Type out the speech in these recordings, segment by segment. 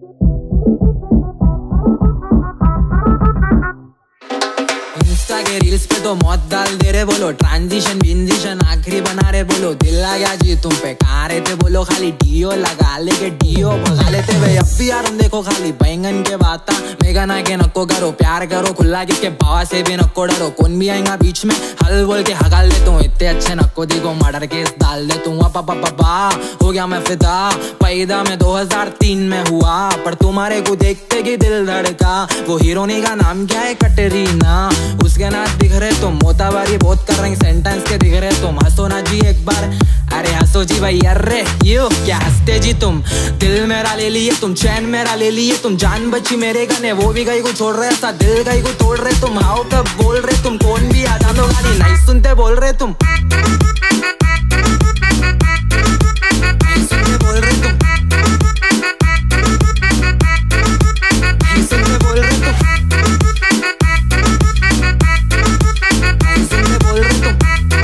Insta के reels पे तो मौत डाल दे रे बोलो, ट्रांजिशन आखिरी बना रे बोलो, दिल आ गया जी तुम पे, कहाँ रहते बोलो, खाली डीओ लगा लेके डीओ भगा लेते भाई। अब भी यार हम देखो खाली बैंगन के बाता, मेघना के नको करो, प्यार करो खुला, किसके बाबा से भी नको डरो, कौन भी आएगा बीच में हल बोल के हगाल दे तू, इतने अच्छे नको दिखो मर्डर केस डाल दे तू। पापा हो गया मैं फिदा, पैदा में 2003 में हुआ, पर तुम्हारे को देखते कि दिल धड़का। वो हीरोनी का नाम क्या है, कटरीना, उसके नाच दिख रहे तुम, मोताबारी बहुत कर रहे सेंटेंस के दिख रहे तुम, हंसो ना जी एक बार, अरे हंसो जी भाई, अरे यो क्या हंसते जी तुम, दिल मेरा ले लिए तुम, चैन मेरा ले लिए तुम, जान बची मेरे गने, वो भी गई को छोड़ रहे, ऐसा दिल गई को तोड़ रहे तुम, हाउ कब बोल रहे तुम, कौन भी आ जानो गाली नहीं सुनते बोल रहे तुम, नहीं सुनते बोल रहे तुम, नहीं सुनते बोल रहे तुम, नहीं सुनते बोल रहे तुम।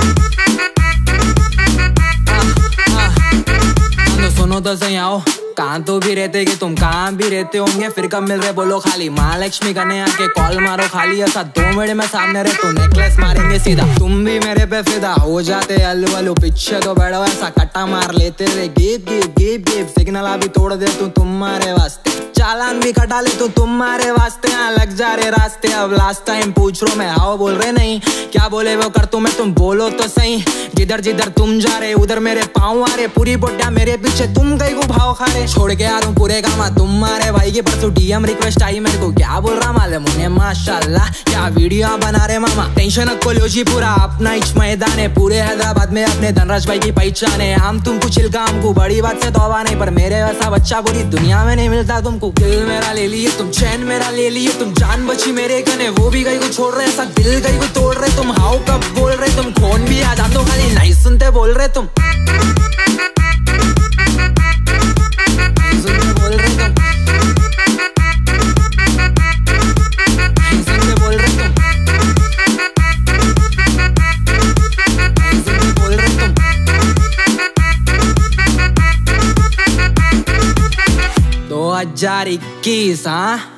सुनो तो सही आओ, कहाँ तो भी रहते कि तुम, कहाँ भी रहते होंगे, फिर कब मिल रहे बोलो, खाली महालक्ष्मी करने आके कॉल मारो खाली, ऐसा 2 मिनट में सामने रहे तो नेकलेस मारेंगे सीधा, तुम भी मेरे पे फिदा हो जाते अलू अलू, पीछे तो बैठो ऐसा कट्टा मार लेते रे, गेप सिग्नल अभी तोड़ दे तू तुम्हारे वास्ते, चालान भी कटा ले तू तुम्हारे वास्ते, यहाँ लग जा रहे रास्ते, अब लास्ट टाइम पूछ रो मैं आओ बोल रहे नहीं, क्या बोले वो कर तुम्हें, तुम बोलो तो सही, जिधर जिधर तुम जा रहे उधर मेरे पाँव आ रहे, पूरी बोटिया मेरे पीछे तुम गई को भाव खा रहे, छोड़ के आ रहा हूँ पूरे काम तुम्हारे भाई के, परसों डीएम रिक्वेस्ट आई मेरे को, क्या बोल रहा मालूम मुझे, माशाल्लाह क्या वीडियो बना रहे मामा, टेंशन को लो जी पूरा अपना इच मैदान है, पूरे हैदराबाद में अपने धनराज भाई की पहचान है, हम तुमको छिलका हमको बड़ी बात से तौबा नहीं, पर मेरे वैसा बच्चा पूरी दुनिया में नहीं मिलता तुमको, दिल मेरा ले लिए तुम, चैन मेरा ले लिए तुम, जान बची मेरे गने, वो भी गई को छोड़ रहे, ऐसा दिल गई को तोड़ रहे तुम, हाउ कब बोल रहे तुम, कौन भी आ जानो खाली नहीं सुनते बोल रहे तुम, नहीं सुनते बोल रहे तुम, नहीं सुनते बोल रहे तुम, नहीं सुनते बोल रहे तुम। 2021 हाँ